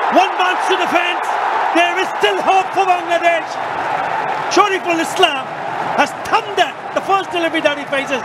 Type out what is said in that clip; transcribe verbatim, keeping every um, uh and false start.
One bounce to the fence. There is still hope for Bangladesh. Shoriful Islam has thumped at the first delivery that he faces.